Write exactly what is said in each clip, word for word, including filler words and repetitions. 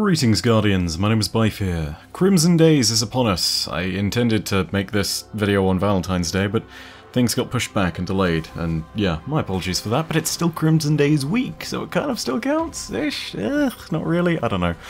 Greetings, Guardians, my name is Bife here. Crimson Days is upon us. I intended to make this video on Valentine's Day, but things got pushed back and delayed, and yeah, my apologies for that, but it's still Crimson Days week, so it kind of still counts-ish? Ugh, not really, I don't know.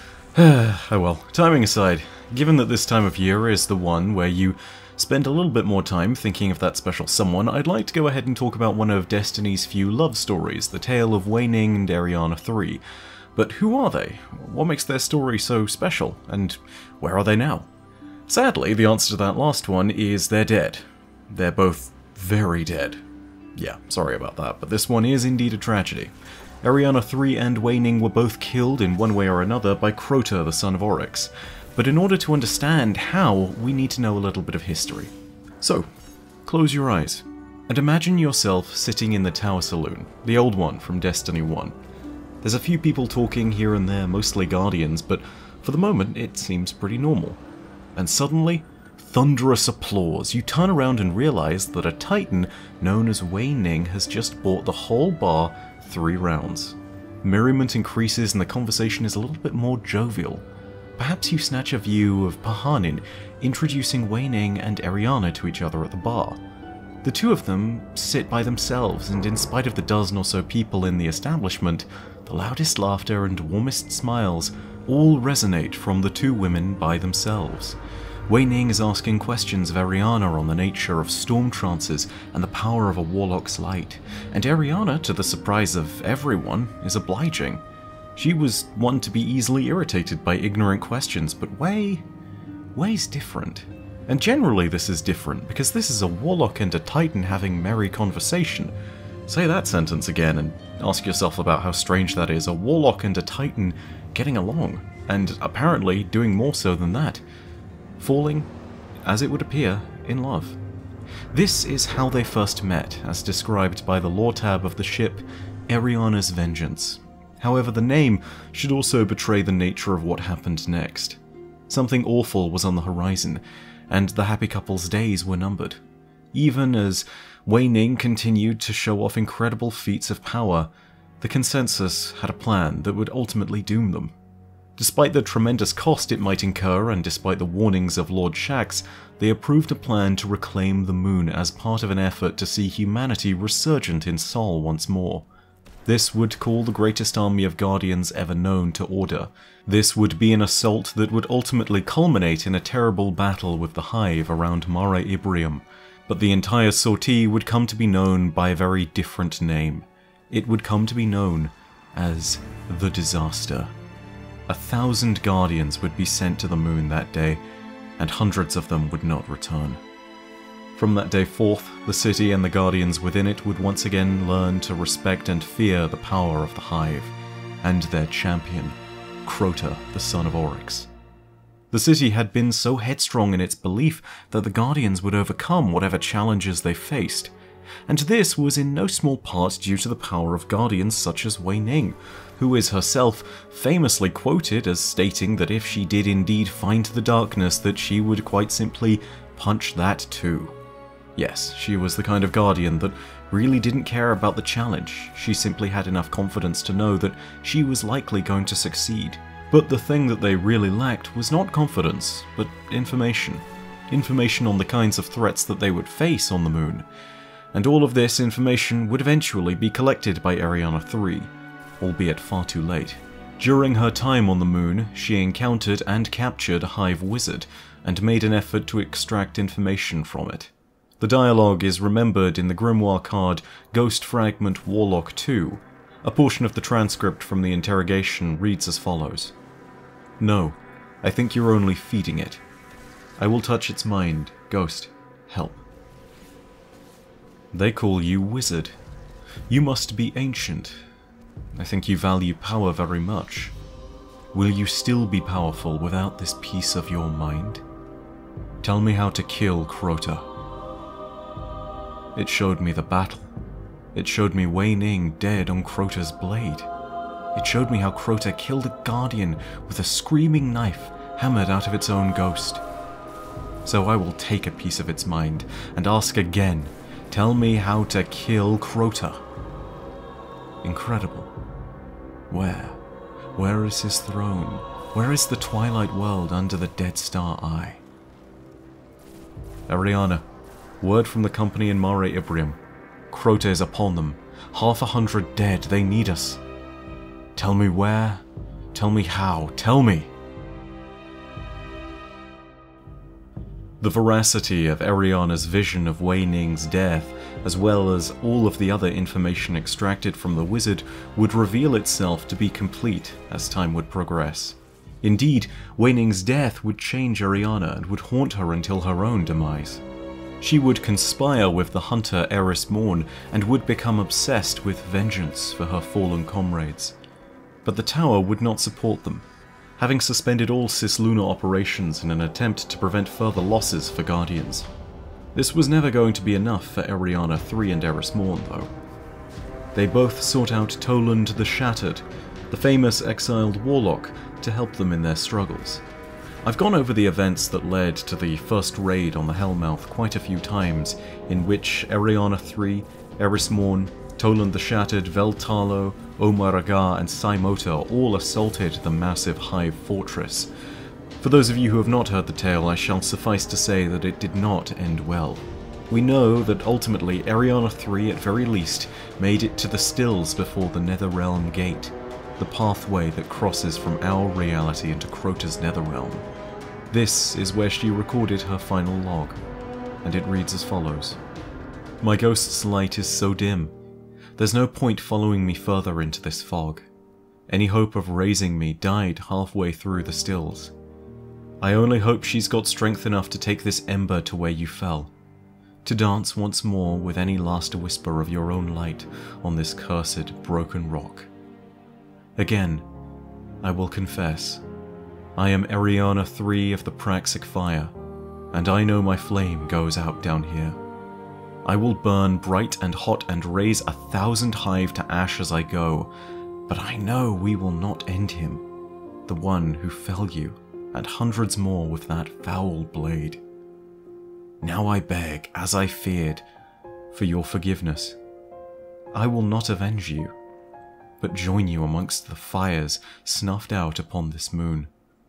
Oh well, timing aside, given that this time of year is the one where you spend a little bit more time thinking of that special someone, I'd like to go ahead and talk about one of Destiny's few love stories, the tale of Wei Ning and Eriana three. But who are they? What makes their story so special? And where are they now? Sadly, the answer to that last one is they're dead. They're both very dead. Yeah, sorry about that, but this one is indeed a tragedy. Eriana three and Wei Ning were both killed in one way or another by Crota, the son of Oryx. But in order to understand how, we need to know a little bit of history. So, close your eyes, and imagine yourself sitting in the Tower Saloon, the old one from Destiny one. There's a few people talking here and there, mostly Guardians, but for the moment it seems pretty normal. And suddenly, thunderous applause. You turn around and realize that a Titan known as Wei Ning has just bought the whole bar three rounds. Merriment increases and the conversation is a little bit more jovial. Perhaps you snatch a view of Pahanin introducing Wei Ning and Eriana to each other at the bar. The two of them sit by themselves, and in spite of the dozen or so people in the establishment, the loudest laughter and warmest smiles all resonate from the two women by themselves. Wei Ning is asking questions of Eriana on the nature of storm trances and the power of a warlock's light, and Eriana, to the surprise of everyone, is obliging. She was one to be easily irritated by ignorant questions, but Wei... Wei's different. And generally this is different, because this is a warlock and a titan having merry conversation. Say that sentence again and ask yourself about how strange that is, a warlock and a titan getting along, and apparently doing more so than that. Falling, as it would appear, in love. This is how they first met, as described by the lore tab of the ship, Eriana's Vengeance. However, the name should also betray the nature of what happened next. Something awful was on the horizon, and the happy couple's days were numbered. Even as Wei Ning continued to show off incredible feats of power, the consensus had a plan that would ultimately doom them. Despite the tremendous cost it might incur, and despite the warnings of Lord Shaxx, they approved a plan to reclaim the moon as part of an effort to see humanity resurgent in Sol once more. This would call the greatest army of Guardians ever known to order. This would be an assault that would ultimately culminate in a terrible battle with the Hive around Mare Ibrium. But the entire sortie would come to be known by a very different name. It would come to be known as the Disaster. A thousand Guardians would be sent to the moon that day, and hundreds of them would not return. From that day forth, the city and the Guardians within it would once again learn to respect and fear the power of the Hive, and their champion, Crota, the son of Oryx. The city had been so headstrong in its belief that the Guardians would overcome whatever challenges they faced, and this was in no small part due to the power of Guardians such as Wei Ning, who is herself famously quoted as stating that if she did indeed find the darkness, that she would quite simply punch that too. Yes, she was the kind of Guardian that really didn't care about the challenge. She simply had enough confidence to know that she was likely going to succeed. But the thing that they really lacked was not confidence, but information. Information on the kinds of threats that they would face on the moon. And all of this information would eventually be collected by Eriana three, albeit far too late. During her time on the moon, she encountered and captured a Hive wizard, and made an effort to extract information from it. The dialogue is remembered in the grimoire card Ghost Fragment Warlock two. A portion of the transcript from the interrogation reads as follows. No, I think you're only feeding it. I will touch its mind. Ghost, help. They call you wizard. You must be ancient. I think you value power very much. Will you still be powerful without this piece of your mind? Tell me how to kill Crota. It showed me the battle. It showed me Wei Ning dead on Crota's blade. It showed me how Crota killed a Guardian with a screaming knife hammered out of its own ghost. So I will take a piece of its mind and ask again, tell me how to kill Crota. Incredible. Where? Where is his throne? Where is the twilight world under the Dead Star Eye? Eriana, word from the company in Mare Ibrium. Crota is upon them. Half a hundred dead, they need us. Tell me where, tell me how, tell me! The veracity of Eriana's vision of Wei Ning's death, as well as all of the other information extracted from the wizard, would reveal itself to be complete as time would progress. Indeed, Wei Ning's death would change Eriana and would haunt her until her own demise. She would conspire with the hunter Eris Morn and would become obsessed with vengeance for her fallen comrades. But the tower would not support them, having suspended all cislunar operations in an attempt to prevent further losses for Guardians. This was never going to be enough for Eriana three and Eris Morn, though. They both sought out Toland the Shattered, the famous exiled warlock, to help them in their struggles. I've gone over the events that led to the first raid on the Hellmouth quite a few times, in which Eriana three, Eris Morn, Toland the Shattered, Veltalo, Omaraga, and Saimota all assaulted the massive Hive fortress. For those of you who have not heard the tale, I shall suffice to say that it did not end well. We know that ultimately Eriana three, at very least, made it to the stills before the Netherrealm Gate, the pathway that crosses from our reality into Crota's Netherrealm. This is where she recorded her final log, and it reads as follows. My ghost's light is so dim. There's no point following me further into this fog. Any hope of raising me died halfway through the stills. I only hope she's got strength enough to take this ember to where you fell, to dance once more with any last whisper of your own light on this cursed, broken rock. Again, I will confess, I am Eriana three of the Praxic Fire, and I know my flame goes out down here. I will burn bright and hot and raise a thousand hive to ash as I go, but I know we will not end him, the one who fell you, and hundreds more with that foul blade. Now I beg, as I feared, for your forgiveness. I will not avenge you, but join you amongst the fires snuffed out upon this moon.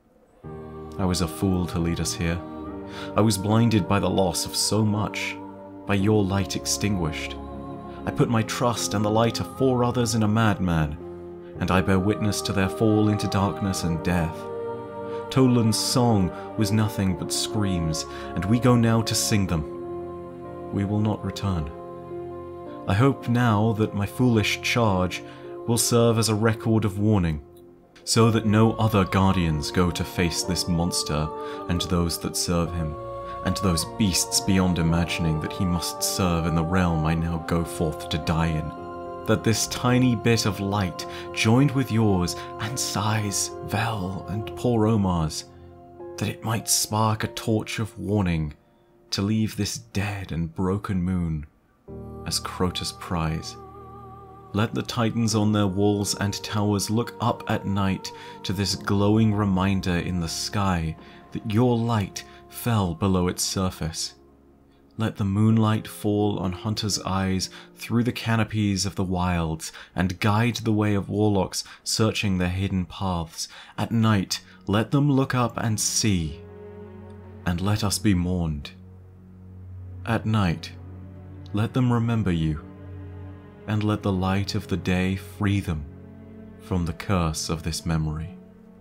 I was a fool to lead us here. I was blinded by the loss of so much, by your light extinguished. I put my trust and the light of four others in a madman, and I bear witness to their fall into darkness and death. Toland's song was nothing but screams, and we go now to sing them. We will not return. I hope now that my foolish charge will serve as a record of warning, so that no other Guardians go to face this monster and those that serve him, and those beasts beyond imagining that he must serve in the realm I now go forth to die in. That this tiny bit of light, joined with yours, and Sai's, Vel, and poor Omar's, that it might spark a torch of warning to leave this dead and broken moon as Crota's prize. Let the titans on their walls and towers look up at night to this glowing reminder in the sky that your light fell below its surface. Let the moonlight fall on hunters' eyes through the canopies of the wilds and guide the way of warlocks searching their hidden paths. At night, let them look up and see, and let us be mourned. At night, let them remember you, and let the light of the day free them from the curse of this memory.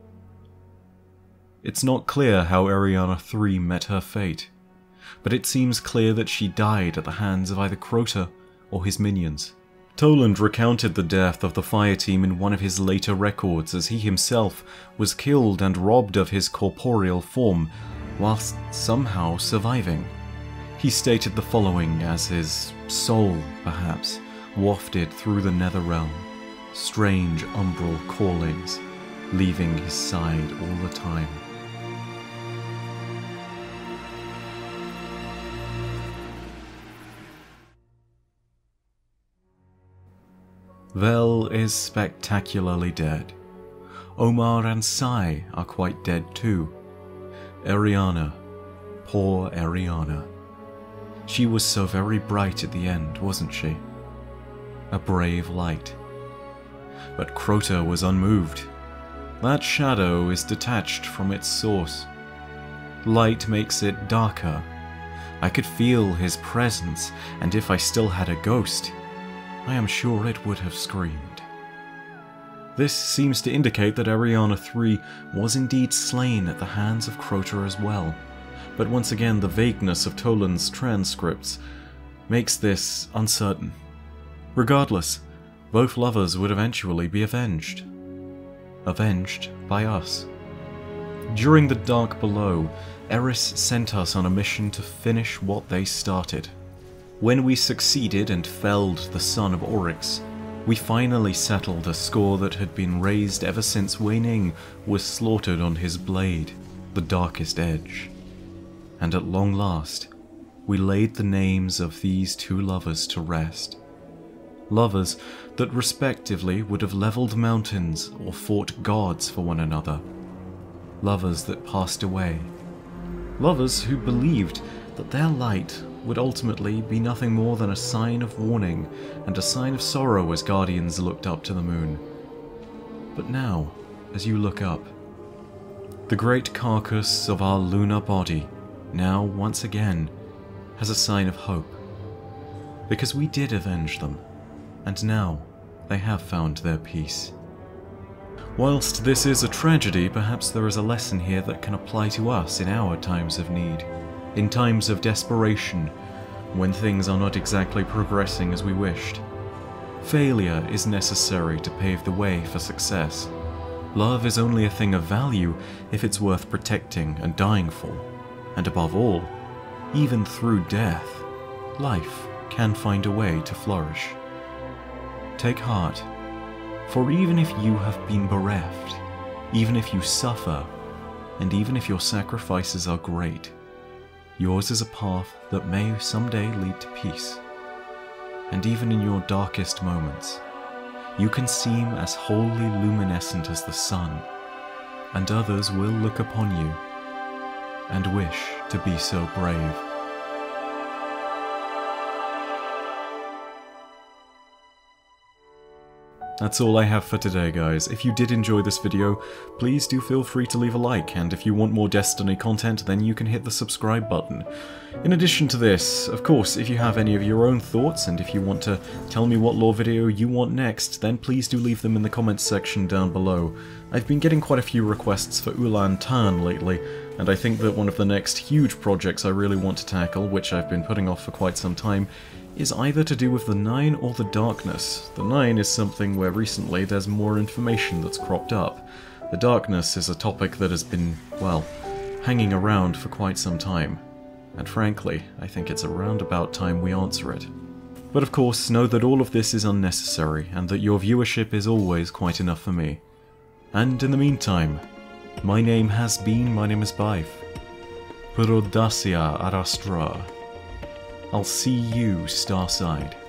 It's not clear how Eriana three met her fate, but it seems clear that she died at the hands of either Crota or his minions. Toland recounted the death of the fire team in one of his later records, as he himself was killed and robbed of his corporeal form, whilst somehow surviving. He stated the following as his soul, perhaps, wafted through the Netherrealm, strange umbral callings, leaving his side all the time. Vel is spectacularly dead. Omar and Sai are quite dead too. Eriana, poor Eriana. She was so very bright at the end, wasn't she? A brave light. But Crota was unmoved. That shadow is detached from its source. Light makes it darker. I could feel his presence, and if I still had a ghost, I am sure it would have screamed. This seems to indicate that Eriana three was indeed slain at the hands of Crota as well, but once again the vagueness of Toland's transcripts makes this uncertain. Regardless, both lovers would eventually be avenged. Avenged by us. During the Dark Below, Eris sent us on a mission to finish what they started. When we succeeded and felled the son of Oryx, we finally settled a score that had been raised ever since Wei Ning was slaughtered on his blade, the Darkest Edge. And at long last, we laid the names of these two lovers to rest. Lovers that respectively would have leveled mountains or fought gods for one another. Lovers that passed away. Lovers who believed that their light would ultimately be nothing more than a sign of warning and a sign of sorrow as guardians looked up to the moon. But now, as you look up, the great carcass of our lunar body now once again has a sign of hope. Because we did avenge them, and now they have found their peace. Whilst this is a tragedy, perhaps there is a lesson here that can apply to us in our times of need. In times of desperation, when things are not exactly progressing as we wished. Failure is necessary to pave the way for success. Love is only a thing of value if it's worth protecting and dying for. And above all, even through death, life can find a way to flourish. Take heart, for even if you have been bereft, even if you suffer, and even if your sacrifices are great, yours is a path that may someday lead to peace. And even in your darkest moments, you can seem as wholly luminescent as the sun, and others will look upon you and wish to be so brave. That's all I have for today, guys. If you did enjoy this video, please do feel free to leave a like, and if you want more Destiny content, then you can hit the subscribe button. In addition to this, of course, if you have any of your own thoughts, and if you want to tell me what lore video you want next, then please do leave them in the comments section down below. I've been getting quite a few requests for Ulan Tan lately, and I think that one of the next huge projects I really want to tackle, which I've been putting off for quite some time, is either to do with the Nine or the Darkness. The Nine is something where recently there's more information that's cropped up. The Darkness is a topic that has been, well, hanging around for quite some time. And frankly, I think it's around about time we answer it. But of course, know that all of this is unnecessary, and that your viewership is always quite enough for me. And in the meantime, my name has been, my name is Bife. Prodacia Arastra. I'll see you, Starside.